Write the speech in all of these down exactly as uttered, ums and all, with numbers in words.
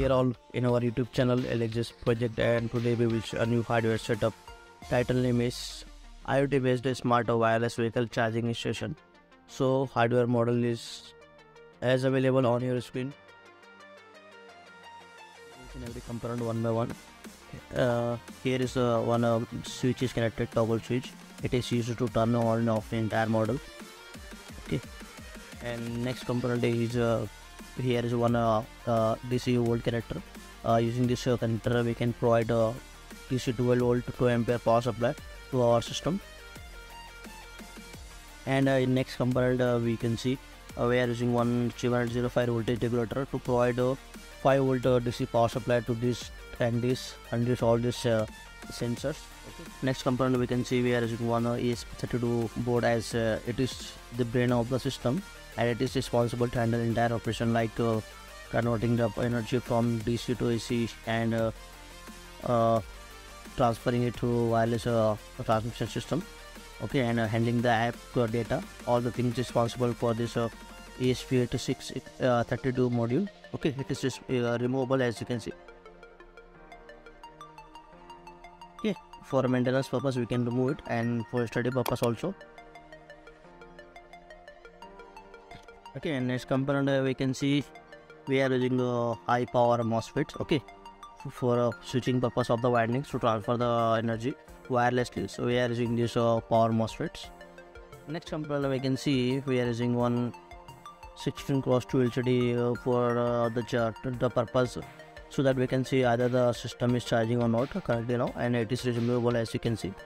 dear all, in our YouTube channel Alexis Project, and today we will show a new hardware setup. Title name is IoT based smart wireless vehicle charging station. So hardware model is as available on your screen. Each and every component one by one. Uh, here is uh, one uh, switch is connected, toggle switch. It is used to turn on and off the entire model. Okay, and next component is uh, here is one uh, uh, D C volt connector. Uh, using this uh, connector we can provide a D C twelve volt to two ampere power supply to our system. And uh, in next component uh, we can see uh, we are using one seven zero five voltage regulator to provide a five volt uh, D C power supply to this and this and this all these uh, sensors. Okay. Next component we can see we are using one uh, E S P thirty-two board, as uh, it is the brain of the system, and it is responsible to handle entire operation like uh, converting the energy from D C to A C and uh, uh, transferring it to wireless uh, transmission system. Okay, and uh, handling the app uh, data, all the things responsible for this uh, E S P eighty-six thirty-two module. Okay, it is just uh, removable, as you can see. Okay, for maintenance purpose we can remove it, and for study purpose also. Okay, and next component uh, we can see we are using uh, high power MOSFETs. Okay, for uh, switching purpose of the windings to transfer the energy wirelessly. So we are using this uh, power MOSFETs. Next component we can see we are using one sixteen cross two L C D uh, for uh, the chart the purpose, so that we can see either the system is charging or not currently now, and it is removable, as you can see.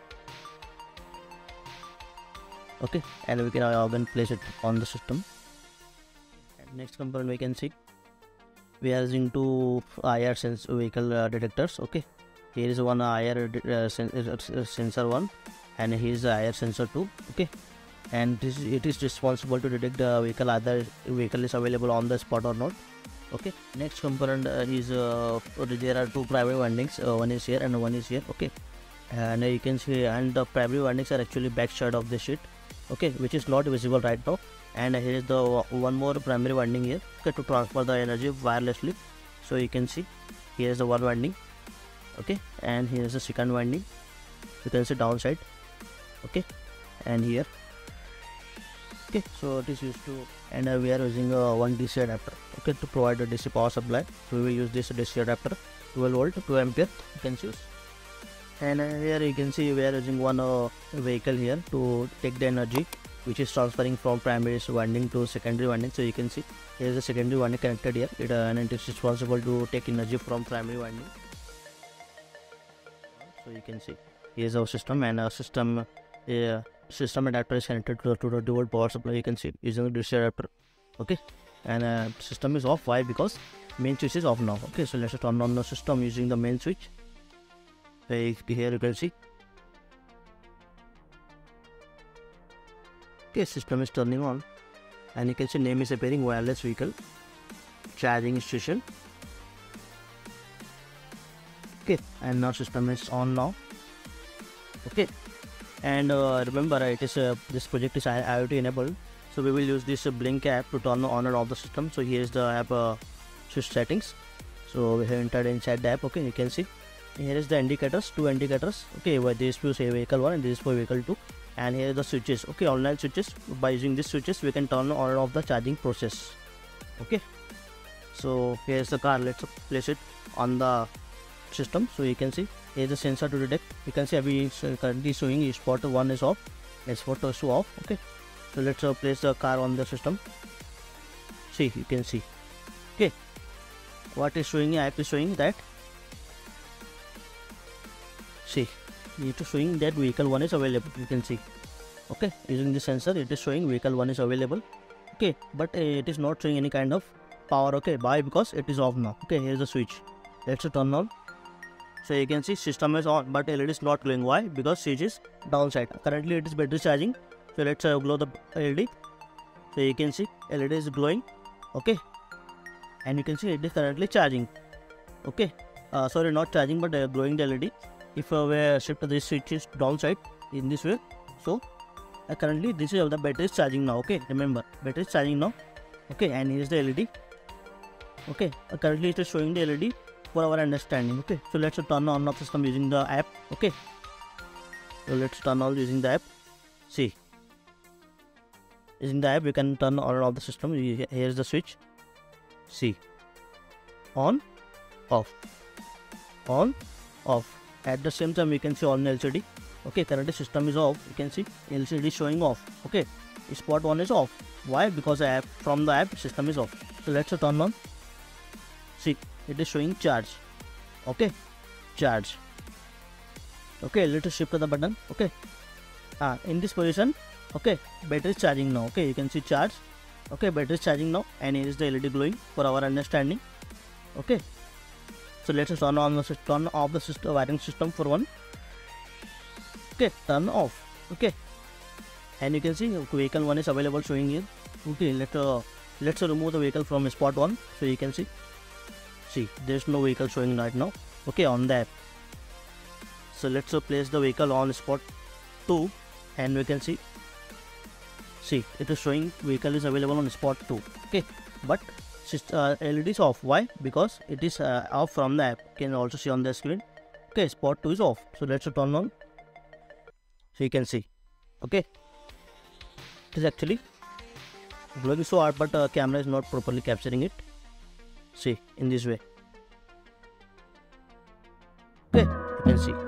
Okay, and we can uh, again place it on the system. And next component we can see we are using two I R sense vehicle uh, detectors. Okay, here is one I R uh, sen uh, sensor one, and here is the I R sensor two. Okay, and this it is responsible to detect the vehicle either vehicle is available on the spot or not. Okay, next component uh, is uh, there are two primary windings, uh, one is here and one is here. Okay, and uh, you can see, and the primary windings are actually back side of the sheet. Okay, which is not visible right now. And uh, here is the one more primary winding here. Okay, to transfer the energy wirelessly. So you can see here is the one winding. Okay, and here is the second winding. You can see downside. Okay, and here. Okay, so it is used to, and uh, we are using uh, one D C adapter. Okay, to provide a D C power supply. So we will use this D C adapter, twelve volt, two ampere. You can choose. And uh, here you can see we are using one uh, vehicle here to take the energy which is transferring from primary winding to secondary winding. So you can see here is the secondary winding connected here, it, uh, and it is responsible to take energy from primary winding. So you can see here is our system, and our system uh, system adapter is connected to, to the dual power supply. You can see using the D C adapter. Okay, and uh, system is off. Why? Because main switch is off now. Okay, so let's turn on the system using the main switch. Here you can see. Okay, system is turning on, and you can see name is appearing wireless vehicle charging station. Okay, and now system is on now. Okay, and uh, remember uh, it is uh, this project is IoT enabled, so we will use this uh, Blink app to turn on and off the system. So here is the app uh, switch settings. So we have entered inside the app. Okay, you can see here is the indicators, two indicators. Okay, where this is for vehicle one and this is for vehicle two, and here are the switches. Okay, online switches. By using these switches we can turn on and off the charging process. Okay, so here is the car. Let's place it on the system. So you can see here is the sensor to detect. You can see every is currently showing spot one is off, spot two off. Okay, so let's uh, place the car on the system. See, you can see. Okay, what is showing? App is showing that. See, it is showing that vehicle one is available. You can see. Okay, using the sensor it is showing vehicle one is available. Okay, but uh, it is not showing any kind of power. Okay, why? Because it is off now. Okay, here is the switch. Let's turn on. So you can see system is on, but L E D is not glowing. Why? Because switch is downside. Currently it is battery charging. So let's uh, glow the L E D. So you can see L E D is glowing. Okay, and you can see it is currently charging. Okay, uh, sorry, not charging, but uh, glowing the L E D. If uh, we shift this switch is downside in this way, so uh, currently this is the battery is charging now. Okay, remember battery is charging now. Okay, and here is the L E D. Okay, uh, currently it is showing the L E D for our understanding. Okay, so let's turn on off system using the app. Okay, so let's turn on using the app. See, using the app you can turn on off the system. Here's the switch. See, on, off, on, off. At the same time you can see on L C D. Okay, currently system is off. You can see L C D showing off. Okay, spot one is off. Why? Because app from the app system is off. So let's turn on. See, it is showing charge. Okay, charge. Okay, let's shift to the button. Okay, ah, in this position. Okay, battery is charging now. Okay, you can see charge. Okay, battery is charging now, and here is the L E D glowing for our understanding. Okay, so let's turn on the turn off the system wiring system for one. Okay, turn off. Okay, and you can see vehicle one is available showing here. Okay, let's uh, let's remove the vehicle from spot one. So you can see, see there is no vehicle showing right now. Okay, on the app. So let's uh, place the vehicle on spot two, and we can see, see it is showing vehicle is available on spot two. Okay, but uh, L E D is off. Why? Because it is uh, off from the app. You can also see on the screen. Okay, spot two is off. So let's uh, turn on. So you can see. Okay, it is actually glowing so hard, but uh, camera is not properly capturing it. See, in this way. Okay, you can see.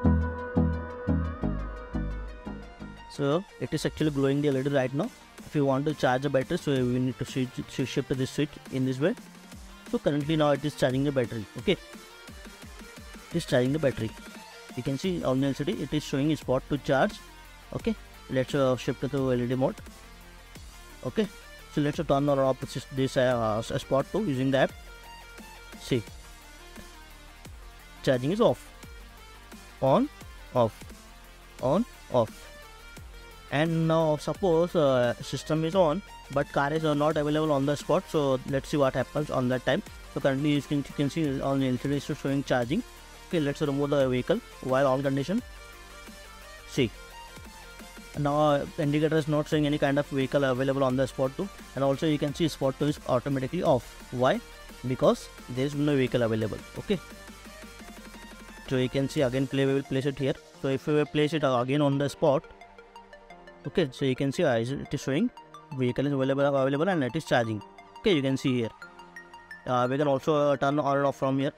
So it is actually glowing the L E D right now. If you want to charge the battery, so we need to switch, shift this switch in this way. So currently now it is charging the battery. Okay, it is charging the battery. You can see on the L C D it is showing spot to charge. Okay, let's uh, shift to the L E D mode. Okay, so let's uh, turn or off this uh, spot two using the app. See, charging is off, on, off, on, off. And now suppose uh, system is on, but car is uh, not available on the spot. So let's see what happens on that time. So currently you can, you can see on the L C D is showing charging. Okay, let's remove the vehicle while on condition. See, now uh, indicator is not showing any kind of vehicle available on the spot two, and also you can see spot two is automatically off. Why? Because there is no vehicle available. Okay, so you can see again play we will place it here. So if we place it again on the spot, okay, so you can see uh, it is showing vehicle is available available and it is charging. Okay, you can see here. Uh, we can also uh, turn on or off from here.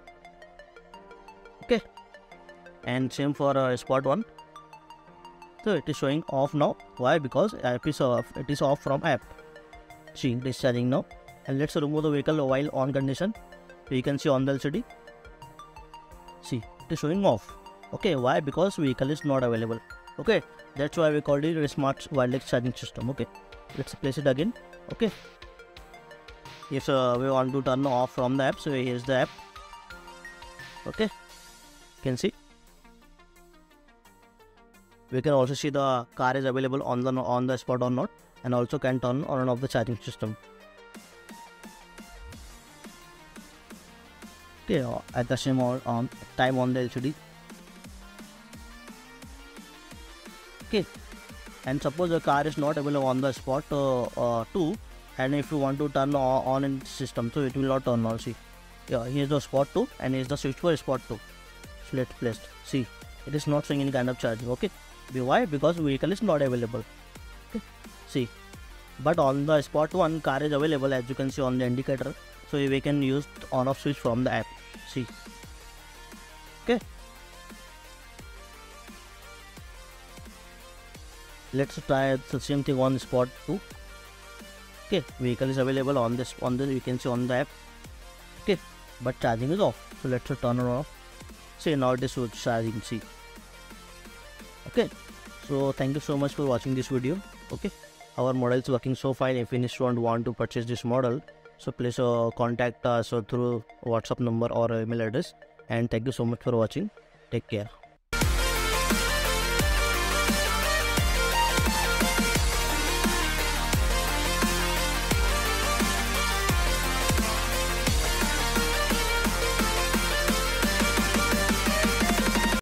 Okay, and same for uh, spot one. So it is showing off now. Why? Because app is off. It is off from app. See, it is charging now. And let's remove the vehicle while on condition. So you can see on the L C D. See, it is showing off. Okay, why? Because vehicle is not available. Okay, that's why we called it a smart wireless charging system. Okay, let's place it again. Okay, if uh, we want to turn off from the app, so here's the app. Okay, you can see. We can also see the car is available on the on the spot or not, and also can turn on and off the charging system. Okay, at the same on time on the L C D. Okay, and suppose the car is not available on the spot uh, uh, two, and if you want to turn on, on in system, so it will not turn on. See, yeah, here's the spot two, and here's the switch for spot two. So let's place. See, it is not showing any kind of charging. Okay, why? Because vehicle is not available. Okay, see, but on the spot one, car is available, as you can see on the indicator. So we can use on off switch from the app. See, okay. Let's try the same thing on spot two. Okay, vehicle is available on this on the you can see on the app. Okay, but charging is off. So let's turn it off. See, now it is charging. See. Okay, so thank you so much for watching this video. Okay, our model is working so fine. If any student want to purchase this model, so please uh, contact us uh, through WhatsApp number or email address. And thank you so much for watching. Take care.